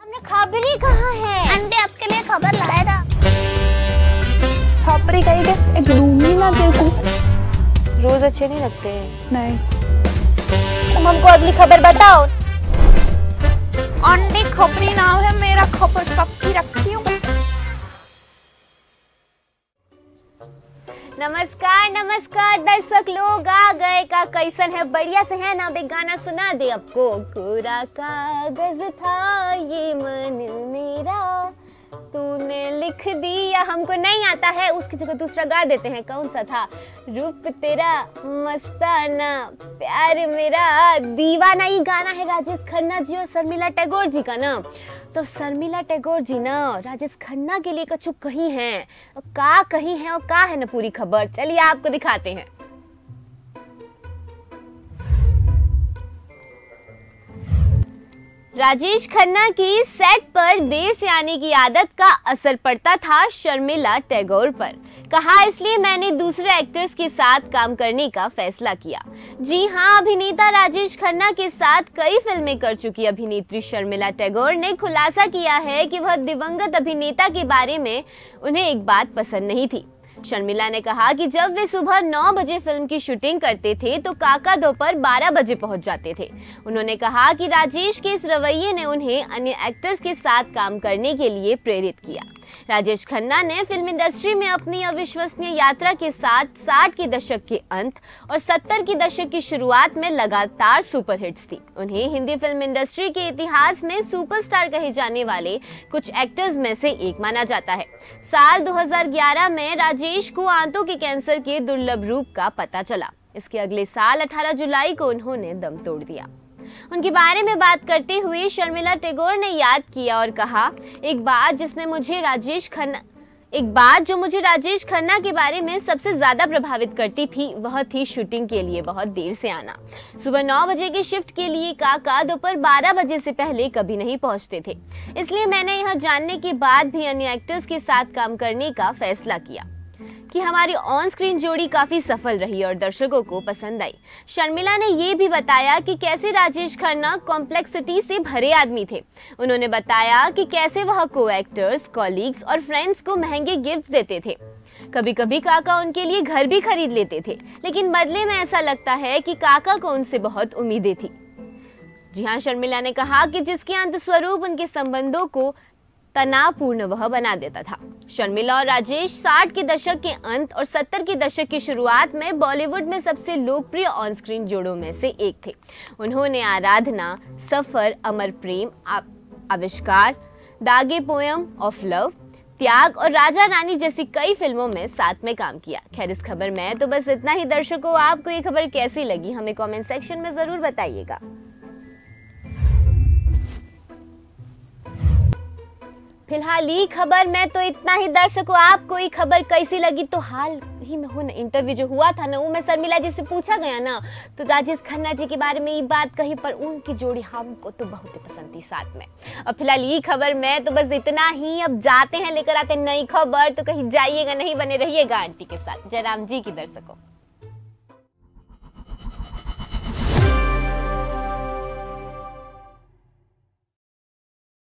हमने खबरी कहाँ है? आंटी आपके लिए खबर लाया था। खबरी कहीं के एक लूंगी ना तेरे को। रोज अच्छे नहीं लगते। नहीं। तुम हमको अगली खबर बताओ। आंटी खबरी नाम है मेरा, खबर सबकी रखती हूँ। नमस्कार नमस्कार दर्शक लोग, आ गए का कैसन है? बढ़िया से है ना? एक गाना सुना दे आपको। कोरा कागज था ये मन मेरा, तूने लिख दिया। हमको नहीं आता है, उसकी जगह दूसरा गा देते हैं। कौन सा था? रूप तेरा मस्ताना, प्यार मेरा दीवाना। ये गाना है राजेश खन्ना जी और शर्मिला टैगोर जी का ना। तो शर्मिला टैगोर जी ना राजेश खन्ना के लिए कछु कही हैं, का कही हैं और का है ना पूरी खबर। चलिए आपको दिखाते हैं। राजेश खन्ना की सेट पर देर से आने की आदत का असर पड़ता था शर्मिला टैगोर पर। कहा, इसलिए मैंने दूसरे एक्टर्स के साथ काम करने का फैसला किया। जी हां, अभिनेता राजेश खन्ना के साथ कई फिल्में कर चुकी अभिनेत्री शर्मिला टैगोर ने खुलासा किया है कि वह दिवंगत अभिनेता के बारे में उन्हें एक बात पसंद नहीं थी। शर्मिला ने कहा कि जब वे सुबह 9 बजे फिल्म की शूटिंग करते थे तो काका दोपहर 12 बजे पहुंच जाते थे। उन्होंने कहा कि राजेश के इस रवैये ने उन्हें अन्य एक्टर्स के साथ काम करने के लिए प्रेरित किया। राजेश खन्ना ने फिल्म इंडस्ट्री में अपनी अविश्वसनीय यात्रा के साथ 60 के दशक के अंत और 70 के दशक की शुरुआत में लगातार सुपरहिट्स दी। उन्हें हिंदी फिल्म इंडस्ट्री के इतिहास में सुपरस्टार कहे जाने वाले कुछ एक्टर्स में से एक माना जाता है। साल 2011 में राजेश को आंतों के कैंसर के दुर्लभ रूप का पता चला। इसके अगले साल 18 जुलाई को उन्होंने दम तोड़ दिया। उनके बारे में बात करते हुए शर्मिला टैगोर ने याद किया और कहा, एक बात जो मुझे राजेश खन्ना के बारे में सबसे ज्यादा प्रभावित करती थी वह थी शूटिंग के लिए बहुत देर से आना। सुबह 9 बजे की शिफ्ट के लिए काका दोपहर 12 बजे से पहले कभी नहीं पहुंचते थे। इसलिए मैंने यह जानने के बाद भी अन्य एक्टर्स के साथ काम करने का फैसला किया कि हमारी ऑन स्क्रीन जोड़ी काफी सफल रही और दर्शकों को पसंद आई। शर्मिला ने ये भी बताया कि कैसे राजेश खन्ना कॉम्प्लेक्सिटी से भरे आदमी थे। उन्होंने बताया कि कैसे वह को एक्टर्स, कॉलीग्स और फ्रेंड्स को महंगे गिफ्ट देते थे। कभी कभी काका उनके लिए घर भी खरीद लेते थे, लेकिन बदले में ऐसा लगता है कि काका को उनसे बहुत उम्मीदें थी। जी हाँ, शर्मिला ने कहा कि जिसके अंत स्वरूप उनके संबंधों को तनावपूर्ण वह बना देता था। शर्मिला और राजेश 60 के दशक के अंत और 70 के दशक की शुरुआत में बॉलीवुड में सबसे लोकप्रिय ऑन स्क्रीन जोड़ों में से एक थे। उन्होंने आराधना, सफर, अमर प्रेम, आविष्कार, दागे पोयम ऑफ लव, त्याग और राजा रानी जैसी कई फिल्मों में साथ में काम किया। खैर, इस खबर में तो बस इतना ही। दर्शकों, आपको ये खबर कैसी लगी हमें कमेंट सेक्शन में जरूर बताइएगा। फिलहाल ये खबर में तो इतना ही। दर्शकों, आपको ये खबर कैसी लगी? तो हाल ही में हो इंटरव्यू जो हुआ था ना, वो में शर्मिला जी से पूछा गया ना, तो राजेश खन्ना जी के बारे में ये बात कही, पर उनकी जोड़ी हमको तो बहुत ही पसंद थी साथ में। और फिलहाल ये खबर में तो बस इतना ही। अब जाते हैं, लेकर आते हैं नई खबर। तो कहीं जाइएगा नहीं, बने रहिएगा आंटी के साथ। जयराम जी की दर्शकों।